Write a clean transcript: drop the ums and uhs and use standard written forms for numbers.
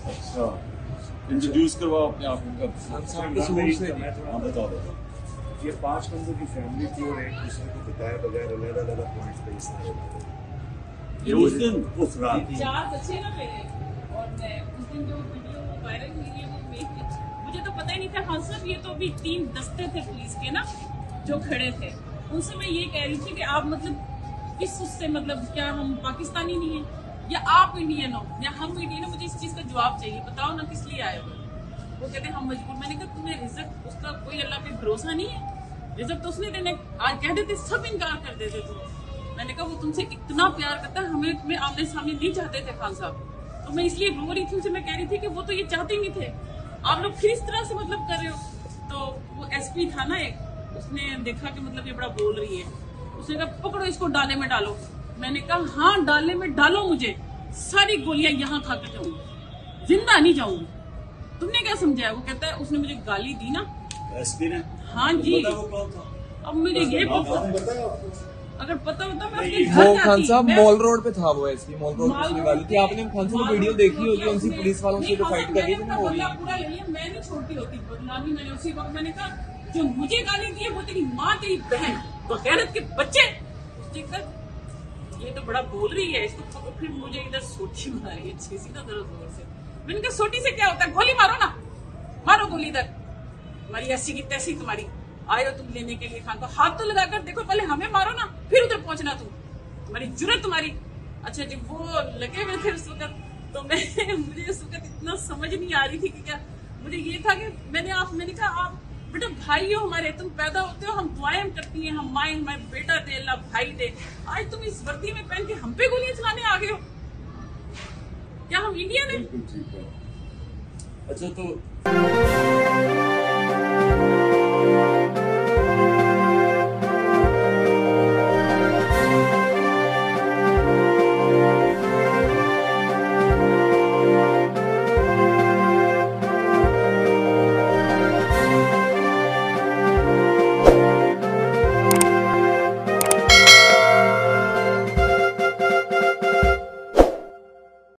अच्छा, इंट्रोड्यूस करवाओ अपने आप इनका। बता दो। ये 5 बंदों की फैमिली थी और एक दूसरे को बताए बगैर अलग-अलग पॉइंट पे इस तरह ये उस दिन उस रात 4 बच्चे ना मेरे, और मैं उस दिन जो वीडियो वायरल हुई है वो मुझे तो पता ही नहीं था। हाँ सर, ये तो अभी 3 दस्ते थे पुलिस के ना जो खड़े थे, उनसे मैं ये कह रही थी कि आप मतलब किस उससे, मतलब क्या हम पाकिस्तानी नहीं है या आप इंडियन हो या हम इंडियन हो? मुझे इस चीज का जवाब चाहिए, बताओ ना किस लिए आए हो? वो कहते हम मजबूर। मैंने कहा तुम्हें रिजल्ट उसका कोई अल्लाह पे भरोसा नहीं है? रिजल्ट तो उसने देने, आज कह देते सब इनकार कर देते तुम। मैंने कहा वो तुमसे इतना प्यार करता है, हमें तुम्हें आमने सामने नहीं चाहते थे खान साहब, तो मैं इसलिए रो रही थी उनसे। मैं कह रही थी कि वो तो ये चाहते ही नहीं थे, आप लोग फिर इस तरह से मतलब कर रहे हो। तो वो एसपी था ना एक, उसने देखा कि मतलब ये बड़ा बोल रही है, उसने कहा पकड़ो इसको डाले में डालो। मैंने कहा हाँ डाले में डालो, मुझे सारी गोलियां यहाँ खा कर जाऊंगी, जिंदा नहीं जाऊंगी। तुमने क्या समझाया? वो कहता है उसने मुझे गाली दी ना एसपी ने। हाँ जी। वो कौन था? अब मुझे ये पता, अगर पता होता मैं अपने घर वो जाती। खान साहब मैं- मॉल रोड पे था, वो एसपी मॉल रोड पे उसने गाली थी। आपने खान साहब की वीडियो देखी होगी, उनसे उसने- पुलिस वालों से जो नहीं, फाइट कर रही थी मैंने वो बदला पूरा ले लिया, मैं नहीं छोड़ती होती बदनामी। मैंने उसी वक्त मैंने कहा जो मुझे गाली दी है वो तेरी माँ तेरी बहन तो गैरत के बच्चे। ये तो बड़ा बोल रही है इसको, तो फिर मुझे इधर सोटी मारी अच्छी सी ना जोर से। मैंने कहा सोटी से क्या होता है, गोली मारो ना, मारो गोली इधर, तुम्हारी ऐसी की तैसी तुम्हारी। आए हो तुम लेने के लिए खान को, हाथ तो लगाकर देखो, पहले हमें मारो ना फिर उधर पहुंचना, तुम्हारी जुर्रत तुम्हारी। अच्छा जी, वो लगे हुए थे उस वक्त, तो मुझे उस वक्त इतना समझ नहीं आ रही थी कि क्या। मुझे ये था कि मैंने कहा आप बेटा भाई हो हमारे, तुम पैदा होते हो हम दुआएं करती हैं, हम माए हमारे बेटा दे अल्लाह भाई दे, आज तुम इस वर्दी में पहन के हम पे गोलियां चलाने आ गए हो? क्या हम इंडियन है? बिल्कुल ठीक है। अच्छा तो